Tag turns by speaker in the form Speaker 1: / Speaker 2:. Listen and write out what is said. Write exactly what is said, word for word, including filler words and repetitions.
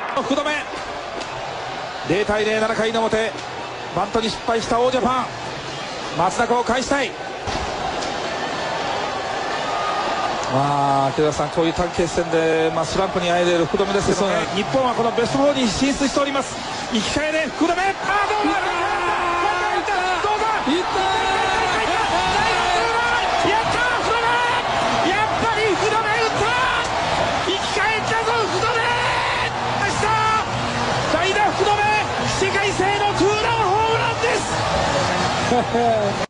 Speaker 1: 福留ゼロたいゼロ、ななかいの表、バントに失敗した王ジャパン。松中を返したい。まあ、木田さん、こういう短期決戦で、まあ、スランプにあえいでいる福留ですけどね、日本はこのベストよんに進出しております。生き返れ福留。あー、どうだ、どうだ、いったー、やったー福留、やっぱり福留打ったー、生き返ったぞ福留、代打福留、世界性のツーランホームランです。